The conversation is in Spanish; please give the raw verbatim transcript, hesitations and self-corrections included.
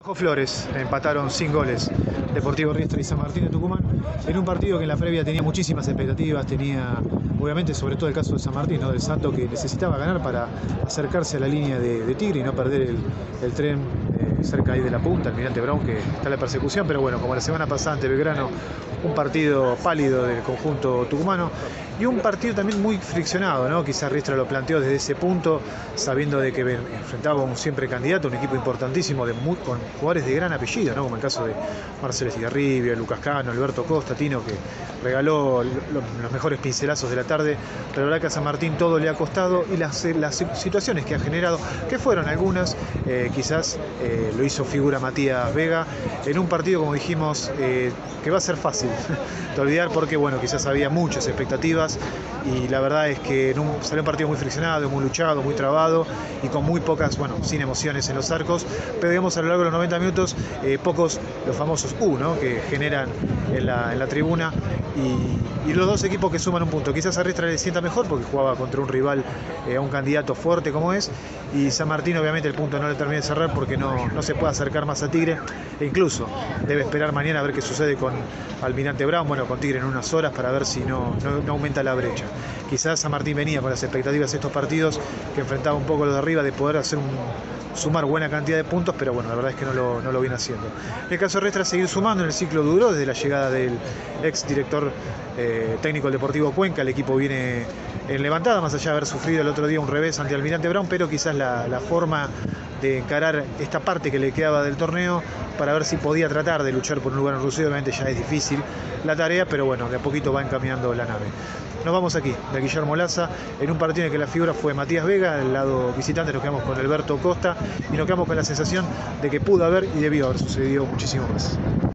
Bajo Flores empataron sin goles Deportivo Riestra y San Martín de Tucumán en un partido que en la previa tenía muchísimas expectativas, tenía obviamente sobre todo el caso de San Martín, ¿no? Del Santo, que necesitaba ganar para acercarse a la línea de, de Tigre y no perder el, el tren eh, cerca ahí de la punta, Almirante Brown, que está en la persecución, pero bueno, como la semana pasada ante Belgrano, un partido pálido del conjunto tucumano y un partido también muy friccionado, ¿no? Quizás Riestra lo planteó desde ese punto, sabiendo de que enfrentaba a un siempre candidato, un equipo importantísimo de muy, con jugadores de gran apellido, ¿no? Como el caso de Marcelo Estigarribia, Lucas Cano, Alberto Costa, Tino, que regaló los mejores pincelazos de la tarde, pero la verdad que a San Martín todo le ha costado y las, las situaciones que ha generado, que fueron algunas, eh, quizás eh, lo hizo figura Matías Vega, en un partido, como dijimos, eh, que va a ser fácil de olvidar porque, bueno, quizás había muchas expectativas y la verdad es que en un, salió un partido muy friccionado, muy luchado, muy trabado y con muy pocas, bueno, sin emociones en los arcos, pero digamos a lo largo de los noventa minutos, eh, pocos, los famosos U, ¿no? Que generan en la, en la tribuna y, y los dos equipos que suman un punto. Quizás a Riestra le sienta mejor porque jugaba contra un rival, eh, a un candidato fuerte como es, y San Martín obviamente el punto no le termina de cerrar porque no, no se puede acercar más a Tigre e incluso debe esperar mañana a ver qué sucede con Almirante Brown, bueno, con Tigre en unas horas para ver si no, no, no aumenta la brecha. Quizás San Martín venía con las expectativas de estos partidos que enfrentaba un poco los de arriba de poder hacer un sumar buena cantidad de puntos, pero bueno, la verdad es que no lo, no lo viene haciendo. En el caso de Riestra, seguir sumando, en el ciclo duró desde la llegada del ex director eh, técnico del Deportivo Cuenca. El equipo viene en levantada, más allá de haber sufrido el otro día un revés ante Almirante Brown, pero quizás la, la forma de encarar esta parte que le quedaba del torneo para ver si podía tratar de luchar por un lugar en Rusia. Obviamente ya es difícil la tarea, pero bueno, de a poquito va encaminando la nave. Nos vamos aquí, de Guillermo Laza, en un partido en el que la figura fue Matías Vega, del lado visitante nos quedamos con Alberto Costa y nos quedamos con la sensación de que pudo haber y debió haber sucedido muchísimo más.